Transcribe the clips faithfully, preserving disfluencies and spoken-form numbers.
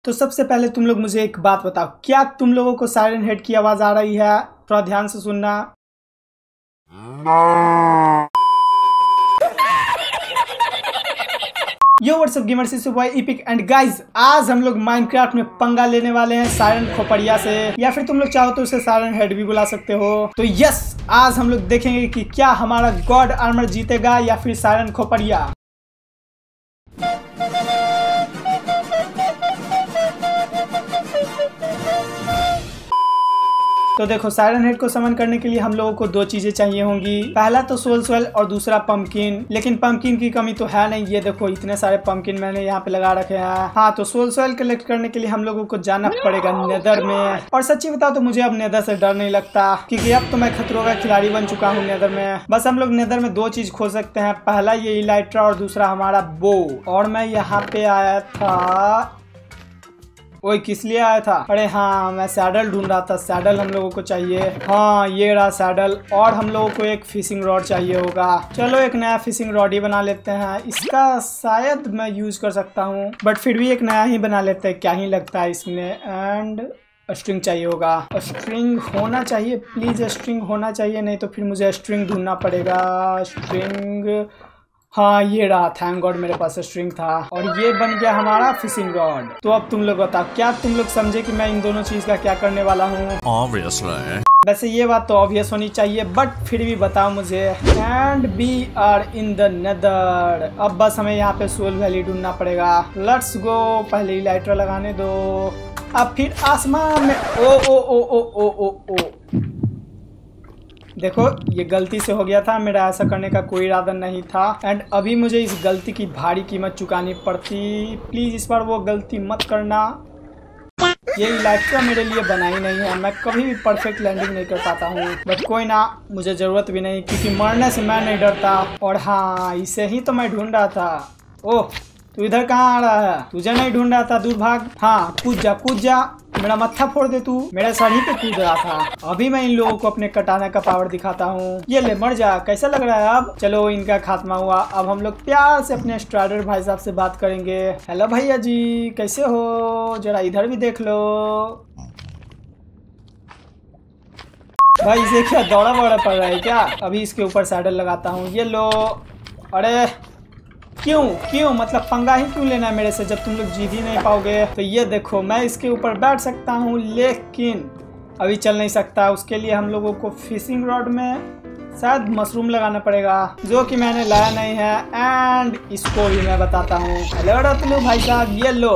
तो सबसे पहले तुम लोग मुझे एक बात बताओ, क्या तुम लोगों को सायरन हेड की आवाज आ रही है? थोड़ा ध्यान से सुनना। यो व्हाट्सअप गेमर्स, इस बॉय इपिक एंड गाइज, आज हम लोग माइनक्राफ्ट में पंगा लेने वाले हैं सायरन खोपड़िया से, या फिर तुम लोग चाहो तो उसे सायरन हेड भी बुला सकते हो। तो यस, आज हम लोग देखेंगे कि क्या हमारा गॉड आर्मर जीतेगा या फिर सायरन खोपड़िया। तो देखो, सायरन हेड को समन करने के लिए हम लोगों को दो चीजें चाहिए होंगी। पहला तो सोल सोल और दूसरा पंपकिन। लेकिन पंपकिन की कमी तो है नहीं, ये देखो इतने सारे पंपकिन मैंने यहाँ पे लगा रखे हैं। हाँ, तो सोल सोल कलेक्ट करने के लिए हम लोगों को जाना पड़ेगा नेदर में। और सच्ची बताओ तो मुझे अब नेदर से डर नहीं लगता, क्योंकि अब तो मैं खतरों का खिलाड़ी बन चुका हूँ नेदर में। बस हम लोग नेदर में दो चीज खोज सकते हैं, पहला ये इलाइट्रा और दूसरा हमारा बो। और मैं यहाँ पे आया था, ओए किस लिए आया था? अरे हाँ, मैं सैडल ढूंढ रहा था। सैडल हम लोगों को चाहिए। हाँ, ये रहा सैडल। और हम लोगों को एक फिशिंग रॉड चाहिए होगा। चलो एक नया फिशिंग रॉड ही बना लेते हैं। इसका शायद मैं यूज कर सकता हूँ, बट फिर भी एक नया ही बना लेते हैं, क्या ही लगता है इसमें। एंड स्ट्रिंग चाहिए होगा। स्ट्रिंग होना चाहिए, प्लीज स्ट्रिंग होना चाहिए, नहीं तो फिर मुझे स्ट्रिंग ढूंढना पड़ेगा। स्ट्रिंग, हाँ ये रहा। थैंक गॉड मेरे पास स्ट्रिंग था। और ये बन गया हमारा फिशिंग रॉड। तो अब तुम लोग बताओ, क्या तुम लोग समझे कि मैं इन दोनों चीज का क्या करने वाला हूँ? Obviously. वैसे ये बात तो ऑब्वियस होनी चाहिए, बट फिर भी बताओ मुझे। And we are in the nether. अब बस हमें यहाँ पे सोल वैली ढूंढना पड़ेगा। Let's go. पहले इलाइट्रा लगाने दो, अब फिर आसमान में। ओ ओ ओ ओ ओ ओ ओ देखो, ये गलती से हो गया था, मेरा ऐसा करने का कोई इरादा नहीं था। एंड अभी मुझे इस गलती की भारी कीमत चुकानी पड़ती। प्लीज इस बार वो गलती मत करना। ये इलाइट्रा मेरे लिए बना ही नहीं है, मैं कभी भी परफेक्ट लैंडिंग नहीं कर पाता हूँ। बट कोई ना, मुझे जरूरत भी नहीं, क्योंकि मरने से मैं नहीं डरता। और हाँ, इसे ही तो मैं ढूंढ रहा था। ओह, तू इधर कहाँ आ रहा है? तुझे नहीं ढूंढ रहा था, दूर भाग। हाँ, कूद जा कूद जा, मेरा मत्था फोड़ दे तू। मेरा सर ही पे कूद रहा था। अभी मैं इन लोगों को अपने कटाने का पावर दिखाता हूँ। ये ले, मर जा। कैसा लग रहा है अब? चलो, इनका खात्मा हुआ। अब हम लोग प्यार से अपने स्ट्राइडर भाई साहब से बात करेंगे। हेलो भैया जी, कैसे हो? जरा इधर भी देख लो। भाई इसे क्या दौड़ा बौड़ा पड़ रहा है क्या? अभी इसके ऊपर सैडल लगाता हूँ। ये लो। अरे क्यों क्यों मतलब पंगा ही क्यों लेना है मेरे से, जब तुम लोग जीत ही नहीं पाओगे? तो ये देखो, मैं इसके ऊपर बैठ सकता हूँ, लेकिन अभी चल नहीं सकता। उसके लिए हम लोगों को फिशिंग रॉड में शायद मशरूम लगाना पड़ेगा, जो कि मैंने लाया नहीं है। एंड इसको भी मैं बताता हूँ। हेलो रतलू भाई साहब, ये लो।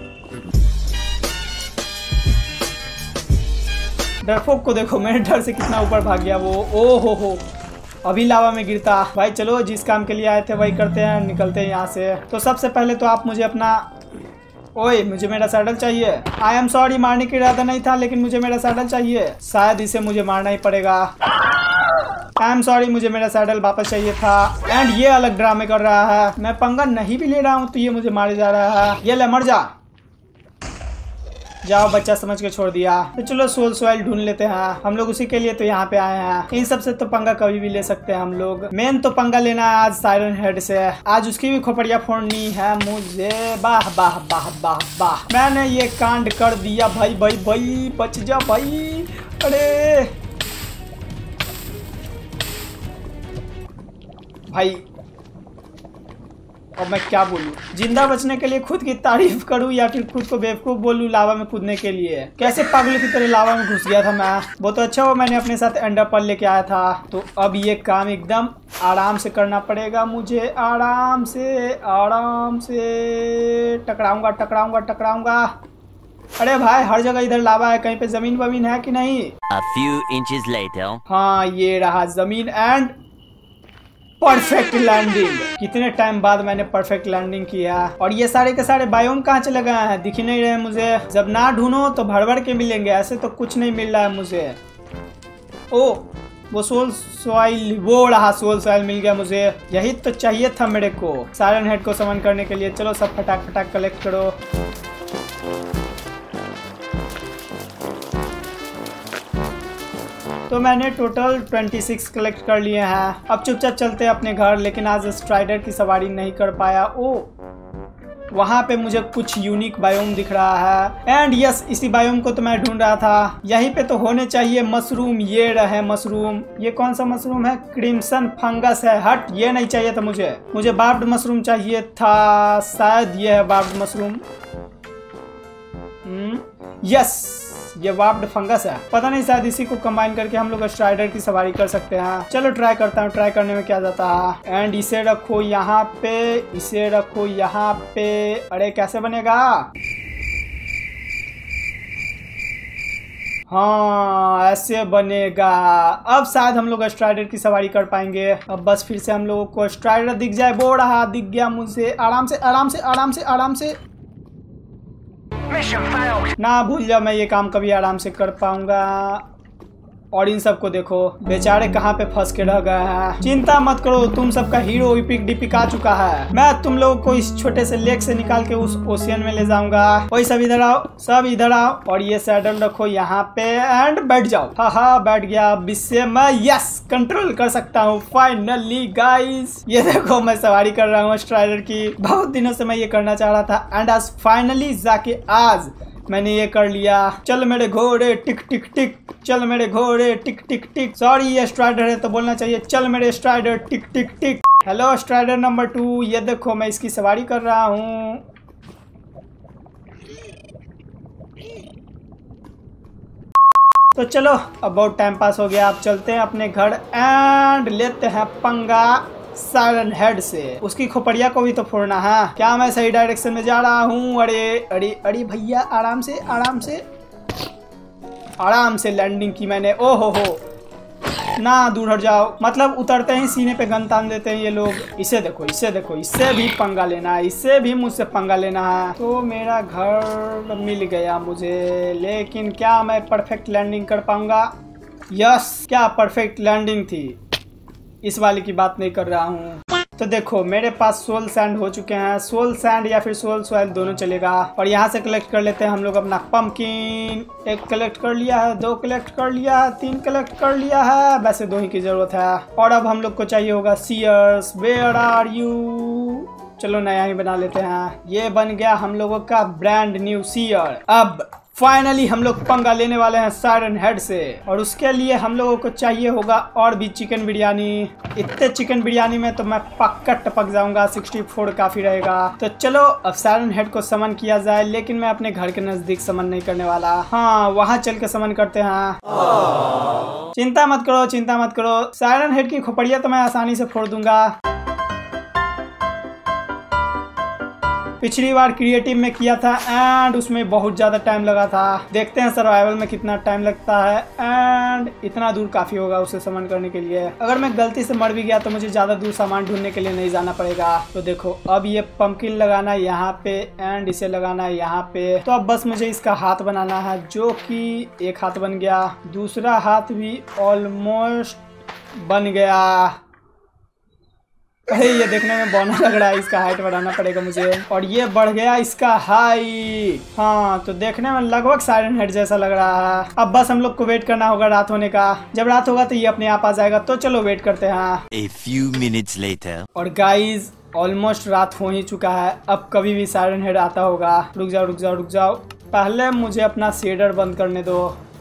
डरपोक को देखो, मेरे डर से कितना ऊपर भाग गया वो। ओ हो हो, अभी लावा में गिरता। भाई चलो, जिस काम के लिए आए थे वही करते हैं, निकलते हैं यहाँ से। तो सबसे पहले तो आप मुझे अपना, ओए मुझे मेरा सैडल चाहिए। आई एम सॉरी, मारने का इरादा नहीं था, लेकिन मुझे मेरा सैडल चाहिए। शायद इसे मुझे मारना ही पड़ेगा। आई एम सॉरी, मुझे मेरा सैडल वापस चाहिए था। एंड ये अलग ड्रामे कर रहा है। मैं पंगा नहीं भी ले रहा हूँ तो ये मुझे मारे जा रहा है। ये ले, मर जा। जाओ, बच्चा समझ के छोड़ दिया। तो चलो सोल सोइल ढूंढ लेते हैं। हम लोग उसी के लिए तो यहाँ पे आए हैं। इन सब से तो पंगा कभी भी ले सकते हैं हम लोग। मेन तो पंगा लेना है आज सायरन हेड से। आज उसकी भी खोपड़िया फोड़नी है मुझे। वाह वाह वाह वाह वाह, मैंने ये कांड कर दिया भाई। भाई भाई बच जा भाई। अरे भाई, और मैं क्या बोलूं? जिंदा बचने के लिए खुद की तारीफ करूं या फिर खुद को बेवकूफ बोलूं लावा में कूदने के लिए? कैसे पागलों की तरह लावा में घुस गया था मैं। वो तो अच्छा हो मैंने अपने साथ एंडर पर्ल लेके आया था। तो अब ये काम एकदम आराम से करना पड़ेगा मुझे। आराम से आराम से टकराऊंगा टकराऊंगा टकराऊंगा। अरे भाई, हर जगह इधर लावा है, कहीं पे जमीन वमीन है कि नहीं? A few inches later. हाँ, ये रहा जमीन। And perfect landing. कितने टाइम बाद मैंने परफेक्ट लैंडिंग किया। और ये सारे के सारे बायोम कहाँ चले गए हैं? दिख ही नहीं रहे मुझे। जब ना ढूंढो तो भर भर के मिलेंगे, ऐसे तो कुछ नहीं मिल रहा है मुझे। ओ, वो सोल सॉइल, वो रहा सोल सॉइल, मिल गया मुझे। यही तो चाहिए था मेरे को सायरन हेड को समन करने के लिए। चलो सब फटाक फटाक कलेक्ट करो। तो मैंने टोटल छब्बीस कलेक्ट कर लिए हैं। अब चुपचाप चलते हैं अपने घर, लेकिन आज स्ट्राइडर की सवारी नहीं कर पाया। ओ वहाँ पे मुझे कुछ यूनिक बायोम दिख रहा है। एंड यस, इसी बायोम को तो मैं ढूंढ रहा था। यहीं पे तो होने चाहिए मशरूम। ये रहे मशरूम। ये कौन सा मशरूम है? क्रिम्सन फंगस है। हट, ये नहीं चाहिए था मुझे। मुझे बार्ब्ड मशरूम चाहिए था। शायद ये है बार्ब्ड मशरूम। यस, ये वार्प्ड फंगस है। पता नहीं, शायद इसी को कंबाइन करके हम लोग स्ट्राइडर की सवारी कर सकते हैं। चलो ट्राई करता हूँ। ट्राई करने में क्या जाता है। एंड इसे रखो यहाँ पे, इसे रखो यहाँ पे। अरे कैसे बनेगा? हाँ, ऐसे बनेगा। अब शायद हम लोग स्ट्राइडर की सवारी कर पाएंगे। अब बस फिर से हम लोगों को स्ट्राइडर दिख जाए। वो रहा, दिख गया मुझे। आराम से आराम से आराम से आराम से। ना भूल जा, मैं ये काम कभी आराम से कर पाऊंगा। और इन सबको देखो, बेचारे कहाँ पे फंस के रह गए हैं। चिंता मत करो, तुम सबका हीरो इपिक डिपिक आ चुका है। मैं तुम लोगों को इस छोटे से लेक से निकाल के उस ओशियन में ले जाऊंगा। वही सब इधर आओ, सब इधर आओ। और ये सैडल रखो यहाँ पे एंड बैठ जाओ। हाँ हाँ, बैठ गया। अब इससे मैं यस कंट्रोल कर सकता हूँ फाइनली गाइस। ये देखो, मैं सवारी कर रहा हूँ स्ट्राइडर की। बहुत दिनों से मैं ये करना चाह रहा था एंड आज फाइनली जाके आज मैंने ये कर लिया। चल मेरे घोड़े टिक टिक टिक, चल मेरे घोड़े टिक टिक टिक। सॉरी, ये स्ट्राइडर है तो बोलना चाहिए चल मेरे strider tick tick tick. Hello strider number two, ये देखो मैं इसकी सवारी कर रहा हूँ। तो चलो, अब बहुत टाइम पास हो गया। अब चलते हैं अपने घर एंड लेते हैं पंगा सायरन हेड से। उसकी खोपड़िया को भी तो फोड़ना है। क्या मैं सही डायरेक्शन में जा रहा हूँ? अरे अरे अरे भैया, आराम से आराम से आराम से लैंडिंग की मैंने। ओ हो हो, ना दूर हट जाओ। मतलब उतरते ही सीने पे गन तान देते हैं ये लोग। इसे देखो, इसे देखो, इससे भी पंगा लेना है, इससे भी मुझसे पंगा लेना है। तो मेरा घर मिल गया मुझे, लेकिन क्या मैं परफेक्ट लैंडिंग कर पाऊंगा? यस, क्या परफेक्ट लैंडिंग थी। इस वाले की बात नहीं कर रहा हूँ। तो देखो, मेरे पास सोल सैंड हो चुके हैं। सोल सैंड या फिर सोल सॉइल दोनों चलेगा। और यहाँ से कलेक्ट कर लेते हैं हम लोग अपना पंपकिन। एक कलेक्ट कर लिया है, दो कलेक्ट कर लिया है, तीन कलेक्ट कर लिया है। वैसे दो ही की जरूरत है। और अब हम लोग को चाहिए होगा सीयर्स। Where are you? चलो नया ही बना लेते हैं। ये बन गया हम लोगों का ब्रांड न्यू सीयर। अब फाइनली हम लोग पंगा लेने वाले हैं सायरन हेड से। और उसके लिए हम लोगों को चाहिए होगा और भी चिकन बिरयानी। इतने चिकन बिरयानी में तो मैं पक्का टपक जाऊंगा। चौंसठ काफी रहेगा। तो चलो अब सायरन हेड को समन किया जाए, लेकिन मैं अपने घर के नजदीक समन नहीं करने वाला। हाँ, वहाँ चल के समन करते हैं। चिंता मत करो, चिंता मत करो। सायरन हेड की खोपड़िया तो मैं आसानी से फोड़ दूंगा। पिछली बार क्रिएटिव में किया था एंड उसमें बहुत ज़्यादा टाइम लगा था। देखते हैं सर्वाइवल में कितना टाइम लगता है। एंड इतना दूर काफ़ी होगा उसे समन करने के लिए। अगर मैं गलती से मर भी गया तो मुझे ज़्यादा दूर सामान ढूंढने के लिए नहीं जाना पड़ेगा। तो देखो, अब ये पंपकिन लगाना है यहाँ पे एंड इसे लगाना है यहाँ पे। तो अब बस मुझे इसका हाथ बनाना है, जो कि एक हाथ बन गया। दूसरा हाथ भी ऑलमोस्ट बन गया। अरे ये देखने में बौना लग रहा है। इसका हाइट बढ़ाना पड़ेगा मुझे। और ये बढ़ गया इसका हाइट। हाँ, तो देखने में लगभग सायरन हेड जैसा लग रहा है। अब बस हम लोग को वेट करना होगा रात होने का। जब रात होगा तो ये अपने आप आ जाएगा। तो चलो वेट करते हैं। A few minutes later. और गाइज ऑलमोस्ट रात हो ही चुका है। अब कभी भी सायरन हेड आता होगा। रुक जाओ रुक जाओ रुक जाओ, पहले मुझे अपना शेडर बंद करने दो।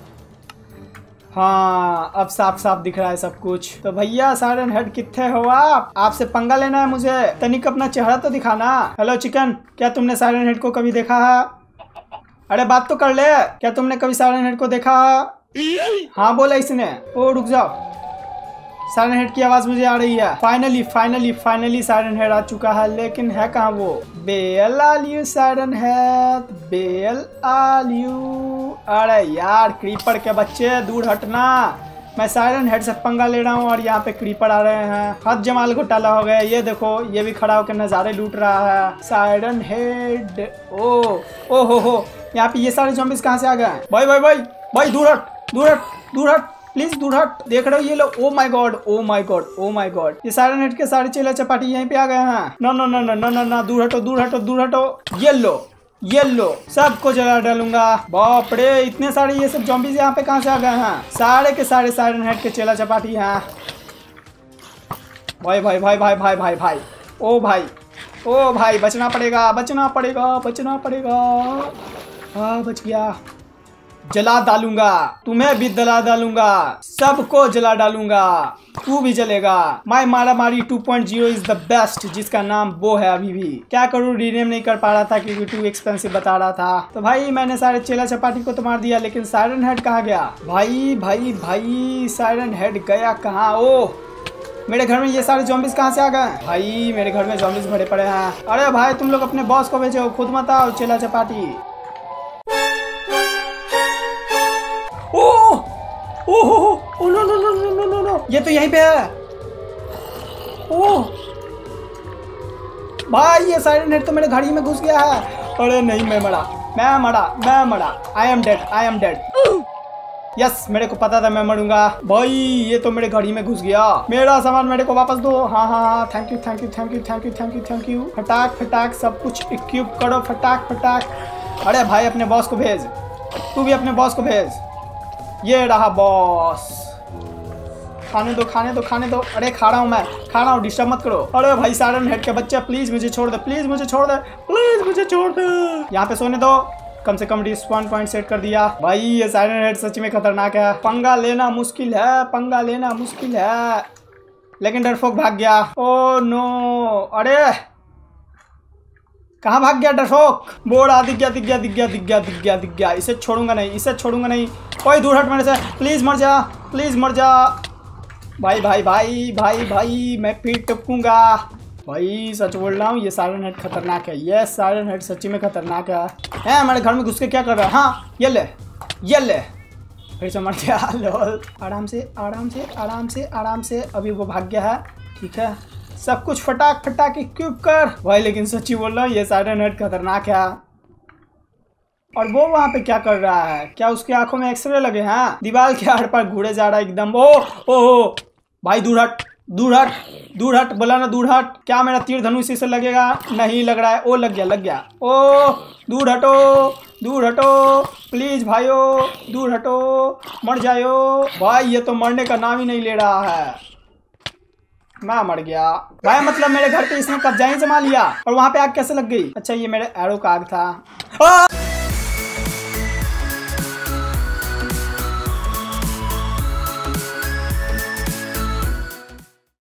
हाँ, अब साफ साफ दिख रहा है सब कुछ। तो भैया सायरन हेड कितने हो आप? आपसे पंगा लेना है मुझे। तनिक अपना चेहरा तो दिखाना। हेलो चिकन, क्या तुमने सायरन हेड को कभी देखा है? अरे बात तो कर ले। क्या तुमने कभी सायरन हेड को देखा है? हाँ बोला इसने। ओ रुक जाओ, सायरन हेड की आवाज मुझे आ रही है। Finally finally finally siren head आ चुका है, लेकिन है कहाँ वो? Bell all you siren head, बेल आल यू। अरे यार क्रीपर के बच्चे, दूर हटना। मैं सायरन हेड से पंगा ले रहा हूँ और यहाँ पे क्रीपर आ रहे हैं। हद जमाल घोटाला हो गया। ये देखो, ये भी खड़ा होकर नज़ारे लूट रहा है। सायरन हेड, ओ ओ हो हो, यहाँ पे ये सारे ज़ॉम्बीज़ कहाँ से आ गए? भाई भाई भाई भाई, दूर हट दूर हट दूर हट प्लीज, दूर हट। देख रहे हो ये लोग? Oh my god oh my god oh my god, ये सायरन हेड के सारे चेला चपाटी यहीं पे आ गए हैं। No no no no no no no, दूर हटो दूर हटो दूर हटो। ये लो ये लो, सबको जला डालूंगा। बाप रे, इतने सारे ये सब ज़ॉम्बीज़ यहाँ पे कहाँ से आ गए हैं? सारे के सारे सायरन हेड के चेला चपाटी हैं। भाई भाई भाई भाई भाई भाई भाई, ओ भाई ओ भाई बचना पड़ेगा, बचना पड़ेगा, बचना पड़ेगा। हाँ बच गया। जला डालूंगा, तुम्हें भी जला डालूंगा, सबको जला डालूंगा, तू भी जलेगा। माय मारा मारी two point zero is the best, जिसका नाम वो है। अभी भी क्या करूँ, रीनेम नहीं कर पा रहा था क्योंकि टू एक्सपेंसिव बता रहा था। तो भाई मैंने सारे चेला चपाटी को तो मार दिया, लेकिन सायरन हेड कहाँ गया? भाई भाई भाई सायरन हेड गया कहाँ? ओ मेरे घर में ये सारे ज़ॉम्बीज कहाँ से आ गए? भाई मेरे घर में ज़ॉम्बीज भरे पड़े हैं। अरे भाई तुम लोग अपने बॉस को भेजो, खुद मत आओ चेला चपाटी। Oh oh no no no no no no, ये तो यहीं पे है। ओह भाई ये सायरन हेड तो मेरे घड़ी में घुस गया है। अरे नहीं मैं मरा, मैं मरा, मैं मरा। I am dead, I am dead. Yes मेरे को पता था मैं मरूंगा। भाई ये तो मेरे घड़ी में घुस गया। मेरा सामान मेरे को वापस दो। हाँ हाँ हाँ thank you thank you thank you thank you thank you thank you. फटाक फटाक सब कुछ इक्विप करो, फटाक फटाक। अरे भाई अपने बॉस को भेज, तू भी अपने बॉस को भेज। ये रहा बॉस। खाने दो खाने दो खाने दो। अरे खा रहा हूँ मैं, खा रहा हूँ, डिस्टर्ब मत करो। अरे भाई सायरन हेड के बच्चे प्लीज मुझे छोड़ दे, प्लीज मुझे छोड़ दे, प्लीज मुझे छोड़ दे। यहाँ पे सोने दो। कम से कम रिस्पॉन पॉइंट सेट कर दिया। भाई ये सायरन हेड सच में खतरनाक है। पंगा लेना मुश्किल है, पंगा लेना मुश्किल है। लेकिन डरपोक भाग गया। ओ नो, अरे कहाँ भाग गया डरपोक? बोरा दिख गया दिख गया दिख गया दिख गया दिख गया दिख गया। इसे छोड़ूंगा नहीं, इसे छोड़ूंगा नहीं। कोई दूर हट मेरे से, प्लीज मर जा, प्लीज मर जा। भाई भाई भाई भाई भाई मैं फिर टपकूंगा। भाई सच बोल रहा हूँ ये सायरन हेड खतरनाक है। ये सायरन हेड सच्ची में खतरनाक है। है हमारे घर में घुस के क्या कर रहा है? हाँ ये ले, ये ले, फिर से मर गया। लोल। आराम से आराम से आराम से आराम से। अभी वो भाग गया है, ठीक है। सब कुछ फटाक फटाक इक्विप कर। भाई लेकिन सच्ची बोल रहा हूँ ये सायरन हेड खतरनाक है। और वो वहाँ पे क्या कर रहा है? क्या उसकी आंखों में एक्सरे लगे हैं? दीवार के आड़ पर घूरे जा रहा है एकदम। ओ ओहो भाई दूर हट, दूर हट, दूर हट, बोला ना दूर हट। क्या मेरा तीर धनुष इसे लगेगा? नहीं लग रहा है। ओ लग गया, लग गया। ओ दूर हटो, दूर हटो प्लीज भाइयों, दूर हटो, मर जाओ। भाई ये तो मरने का नाम ही नहीं ले रहा है। मैं मर गया। भाई मतलब मेरे घर पे इसने कब्जा ही जमा लिया। और वहाँ पे आग कैसे लग गई? अच्छा ये मेरे एरो का आग था।